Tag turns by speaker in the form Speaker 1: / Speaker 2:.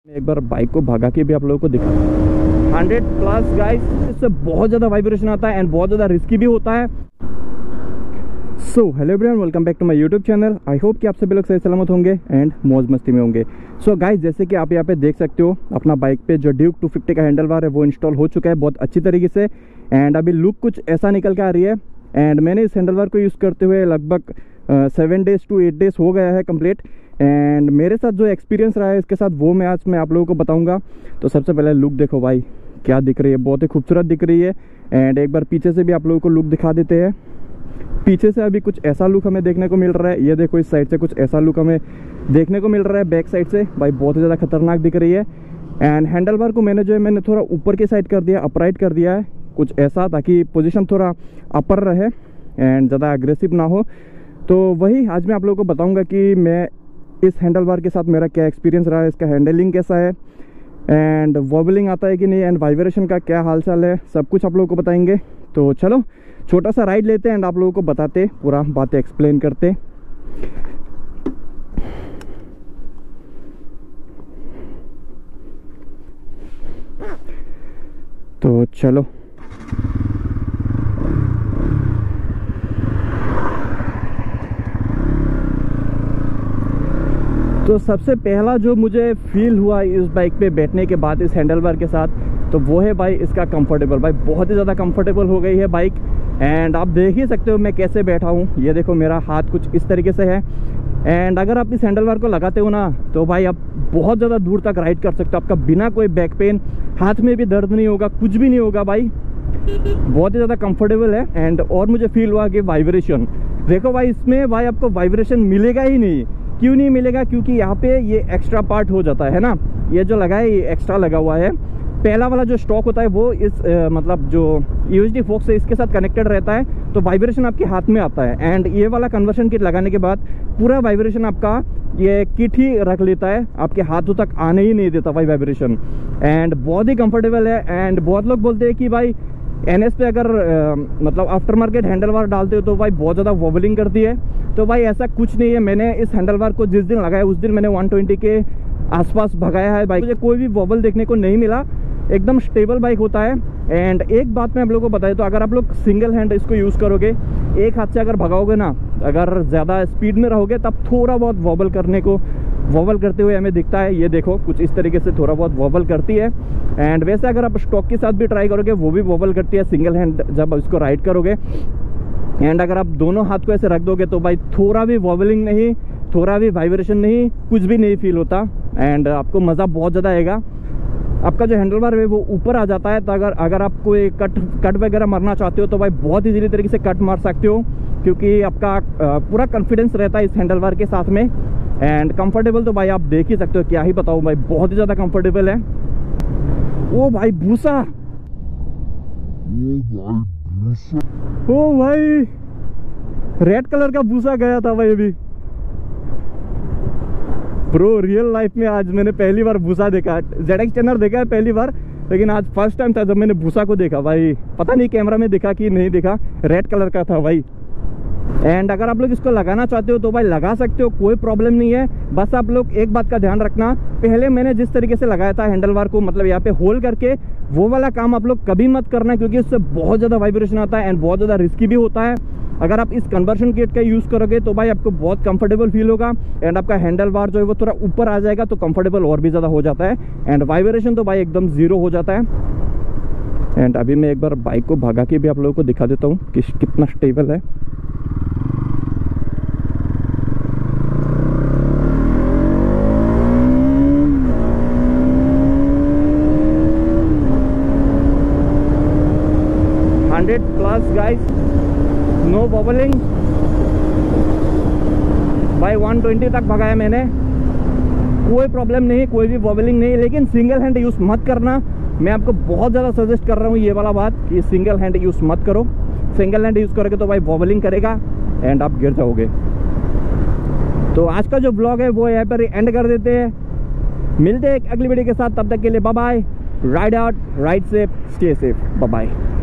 Speaker 1: एक बार बाइक को भगा के भी आप लोगों को दिखा 100+ गाइस, इससे बहुत ज़्यादा वाइब्रेशन आता है एंड बहुत ज़्यादा रिस्की भी होता है। So hello everyone, welcome back to my YouTube channel. I hope कि आप सभी लोग सही सलामत होंगे एंड मौज मस्ती में होंगे। सो गाइस, जैसे कि आप यहाँ पे देख सकते हो, अपना बाइक पे जो ड्यूक 250 का हैंडल बार है वो इंस्टॉल हो चुका है बहुत अच्छी तरीके से। एंड अभी लुक कुछ ऐसा निकल के आ रही है। एंड मैंने इस हैंडल बार को यूज़ करते हुए लगभग 7 डेज to 8 डेज हो गया है कंप्लीट। एंड मेरे साथ जो एक्सपीरियंस रहा है इसके साथ वो मैं आज आप लोगों को बताऊंगा। तो सबसे पहले लुक देखो भाई, क्या दिख रही है, बहुत ही खूबसूरत दिख रही है। एंड एक बार पीछे से भी आप लोगों को लुक दिखा देते हैं। पीछे से अभी कुछ ऐसा लुक हमें देखने को मिल रहा है। ये देखो, इस साइड से कुछ ऐसा लुक हमें देखने को मिल रहा है बैक साइड से। भाई बहुत ही ज़्यादा खतरनाक दिख रही है। एंड हैंडल बार को मैंने थोड़ा ऊपर की साइड कर दिया, अपराइट कर दिया है कुछ ऐसा, ताकि पोजीशन थोड़ा अपर रहे एंड ज़्यादा एग्रेसिव ना हो। तो वही आज मैं आप लोगों को बताऊंगा कि मैं इस हैंडल बार के साथ मेरा क्या एक्सपीरियंस रहा है, इसका हैंडलिंग कैसा है एंड वॉबलिंग आता है कि नहीं, एंड वाइब्रेशन का क्या हाल चाल है, सब कुछ आप लोगों को बताएंगे। तो चलो छोटा सा राइड लेते हैं एंड आप लोगों को बताते, पूरा बातें एक्सप्लेन करते। तो चलो तो सबसे पहला जो मुझे फील हुआ इस बाइक पे बैठने के बाद इस हैंडल बार के साथ, तो वो है भाई इसका कंफर्टेबल। भाई बहुत ही ज़्यादा कंफर्टेबल हो गई है बाइक। एंड आप देख ही सकते हो मैं कैसे बैठा हूँ। ये देखो, मेरा हाथ कुछ इस तरीके से है। एंड अगर आप इस हैंडल बार को लगाते हो ना, तो भाई आप बहुत ज़्यादा दूर तक राइड कर सकते हो। आपका बिना कोई बैक पेन, हाथ में भी दर्द नहीं होगा, कुछ भी नहीं होगा भाई। बहुत ही ज़्यादा कंफर्टेबल है। एंड और मुझे फील हुआ कि वाइब्रेशन देखो भाई, इसमें भाई आपको वाइब्रेशन मिलेगा ही नहीं। क्यों नहीं मिलेगा? क्योंकि यहाँ पे ये एक्स्ट्रा पार्ट हो जाता है ना, ये जो लगा है ये एक्स्ट्रा लगा हुआ है। पहला वाला जो स्टॉक होता है वो इस मतलब जो यूएसडी फोक्स है इसके साथ कनेक्टेड रहता है, तो वाइब्रेशन आपके हाथ में आता है। एंड ये वाला कन्वर्शन किट लगाने के बाद पूरा वाइब्रेशन आपका ये किट ही रख लेता है, आपके हाथों तक आने ही नहीं देता भाई वाइब्रेशन। एंड बहुत ही कंफर्टेबल है। एंड बहुत लोग बोलते हैं कि भाई एनएस पे अगर मतलब आफ्टर मार्केट हैंडल बार डालते हो तो भाई बहुत ज़्यादा वॉबलिंग करती है। तो भाई ऐसा कुछ नहीं है। मैंने इस हैंडल बार को जिस दिन लगाया उस दिन मैंने 120 के आसपास भगाया है बाइक, मुझे कोई भी वॉबल देखने को नहीं मिला। एकदम स्टेबल बाइक होता है। एंड एक बात मैं आप लोगों को बताऊं, तो अगर आप लोग सिंगल हैंड इसको यूज़ करोगे, एक हाथ से अगर भगाओगे ना, अगर ज़्यादा स्पीड में रहोगे तब थोड़ा बहुत वॉबल करते हुए हमें दिखता है। ये देखो कुछ इस तरीके से थोड़ा बहुत वॉबल करती है। एंड वैसे अगर आप स्टॉक के साथ भी ट्राई करोगे वो भी वॉबल करती है सिंगल हैंड जब इसको राइड करोगे। एंड अगर आप दोनों हाथ को ऐसे रख दोगे तो भाई थोड़ा भी वॉबलिंग नहीं, थोड़ा भी वाइब्रेशन नहीं, कुछ भी नहीं फील होता। एंड आपको मज़ा बहुत ज़्यादा आएगा। आपका जो हैंडल बार है वो ऊपर आ जाता है, तो अगर आपको एक कट वगैरह मारना चाहते हो तो भाई बहुत इजीली तरीके से कट मार सकते हो, क्योंकि आपका पूरा कॉन्फिडेंस रहता है इस हैंडल बार के साथ में। एंड कंफर्टेबल तो भाई आप देख ही सकते हो, क्या ही बताऊँ भाई, बहुत ही ज़्यादा कंफर्टेबल है। ओ भाई भूसा, ओ भाई रेड कलर का भूसा गया था भाई अभी। ब्रो रियल लाइफ में आज मैंने पहली बार भूसा देखा। ZX टर्नर देखा है पहली बार, लेकिन आज फर्स्ट टाइम था जब मैंने भूसा को देखा भाई। पता नहीं कैमरा में देखा कि नहीं देखा, रेड कलर का था भाई। एंड अगर आप लोग इसको लगाना चाहते हो तो भाई लगा सकते हो, कोई प्रॉब्लम नहीं है। बस आप लोग एक बात का ध्यान रखना, पहले मैंने जिस तरीके से लगाया था हैंडल बार को, मतलब यहाँ पे होल करके, वो वाला काम आप लोग कभी मत करना, क्योंकि उससे बहुत ज़्यादा वाइब्रेशन आता है एंड बहुत ज़्यादा रिस्की भी होता है। अगर आप इस कन्वर्शन किट का यूज़ करोगे तो भाई आपको बहुत कंफर्टेबल फील होगा। एंड आपका हैंडल बार जो है वो थोड़ा ऊपर आ जाएगा, तो कंफर्टेबल और भी ज़्यादा हो जाता है। एंड वाइब्रेशन तो भाई एकदम ज़ीरो हो जाता है। एंड अभी मैं एक बार बाइक को भगा के भी आप लोगों को दिखा देता हूँ कि कितना स्टेबल है। प्लस गाइस, नो वॉबलिंग भाई। 120 तक भगाया मैंने, कोई प्रॉब्लम नहीं, कोई भी वॉबलिंग नहीं। लेकिन सिंगल हैंड यूज़ मत करना, मैं आपको बहुत ज़्यादा सजेस्ट कर रहा हूँ ये वाला बात कि सिंगल हैंड यूज़ मत करो। सिंगल हैंड यूज़ करोगे तो भाई वॉबलिंग करेगा एंड आप गिर जाओगे। तो आज का जो ब्लॉग है वो यहाँ पर एंड कर देते हैं। मिलते हैं एक अगली वीडियो के साथ, तब तक के लिए bye bye. Ride out, ride safe, stay safe, bye bye.